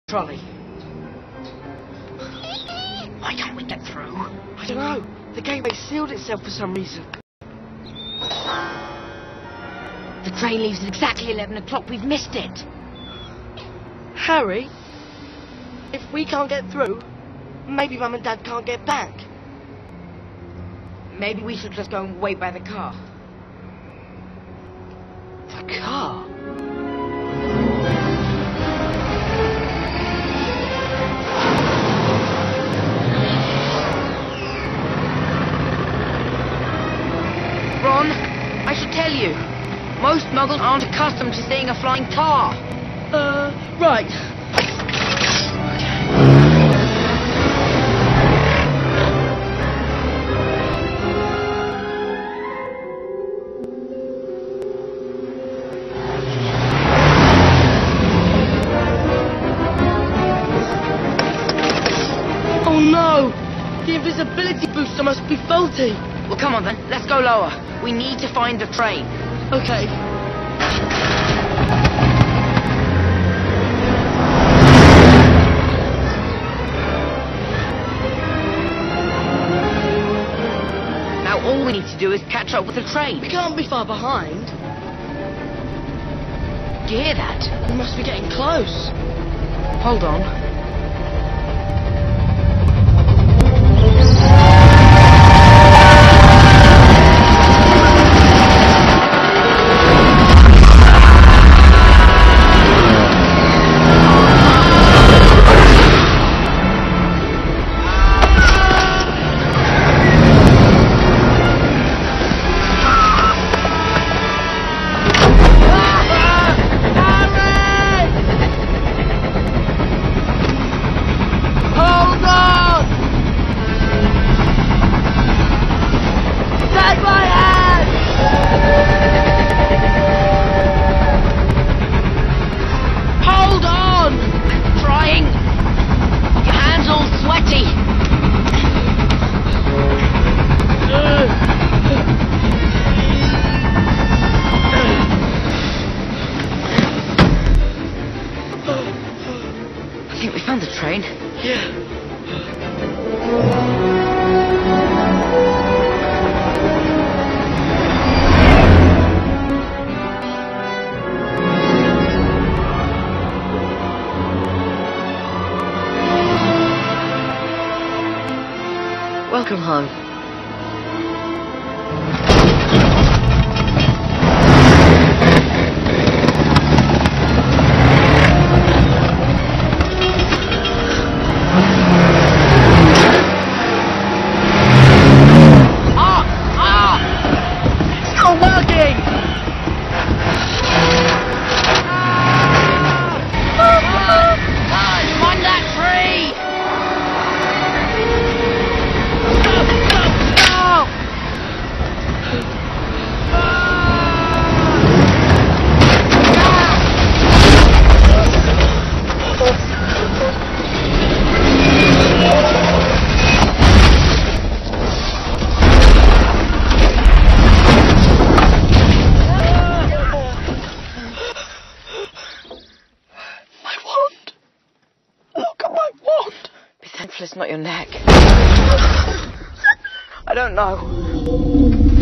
Trolley. Why can't we get through? I don't know. The gateway sealed itself for some reason. The train leaves at exactly 11 o'clock. We've missed it. Harry, if we can't get through, maybe Mum and Dad can't get back. Maybe we should just go and wait by the car. The car? Ron, I should tell you. Most muggles aren't accustomed to seeing a flying car. Right. Oh no! The invisibility booster must be faulty. Well, come on then. Let's go lower. We need to find the train. Okay. Now all we need to do is catch up with the train. We can't be far behind. Do you hear that? We must be getting close. Hold on. I think we found the train. Yeah. Welcome home. Be thankful it's not your neck. I don't know.